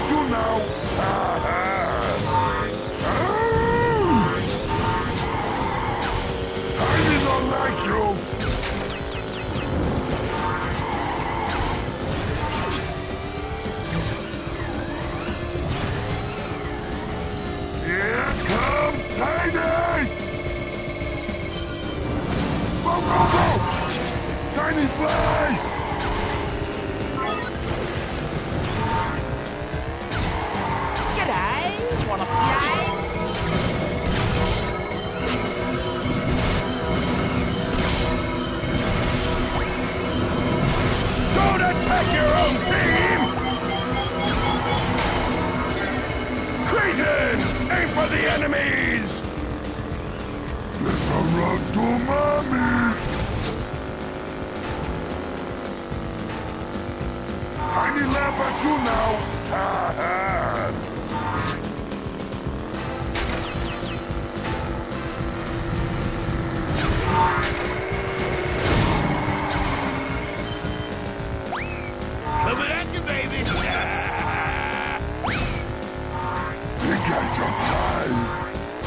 at you now! I did not like you! Here comes Tiny! Go, go, go! Tiny fly! G'day! Wanna play? Don't attack your own team! Creighton! Aim for the enemies! Let her run to mommy! Tiny lamp at you now! Ha ha! Coming at you, baby! Big guy jump high!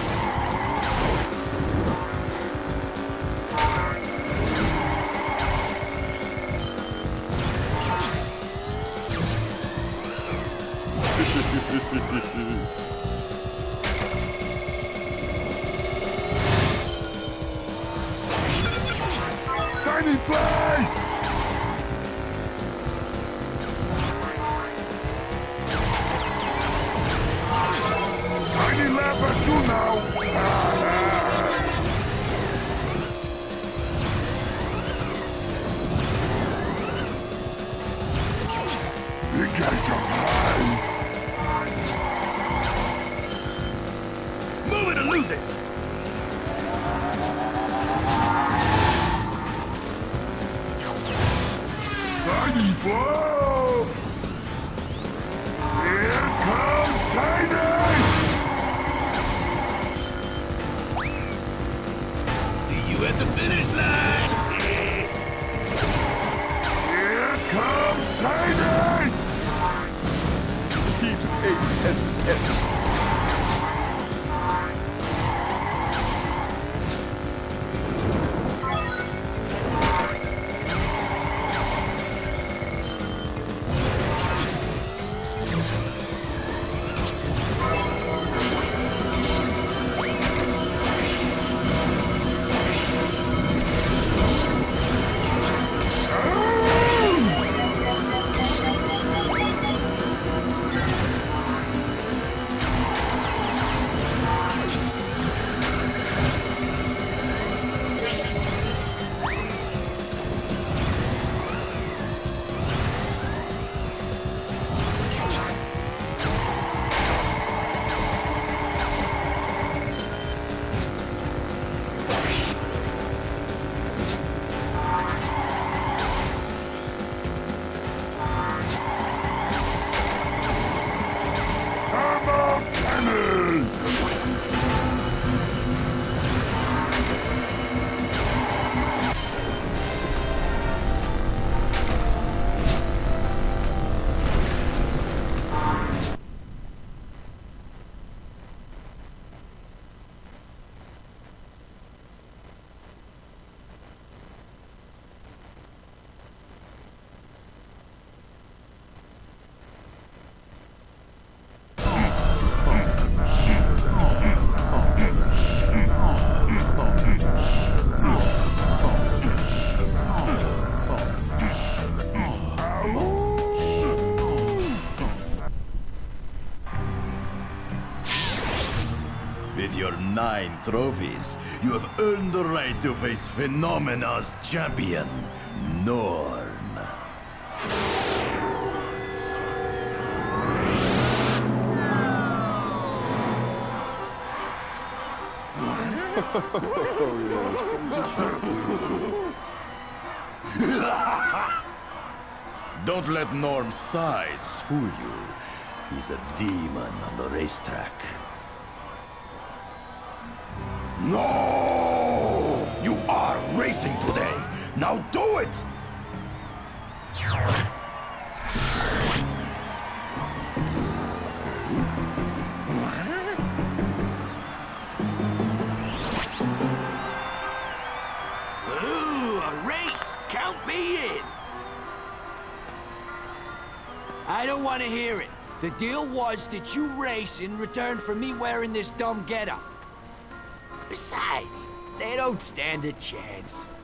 Tiny fly! Tiny lamp at you now! Big guy jump high! Move it or lose it! Tiny flow! Here comes Tiny! See you at the finish line! Here comes Tiny! The key to ace has to enter. With your 9 trophies, you have earned the right to face Phenomena's champion, Norm. Don't let Norm's size fool you. He's a demon on the racetrack. No! You are racing today! Now do it! I don't want to hear it. The deal was that you race in return for me wearing this dumb getup. Besides, they don't stand a chance.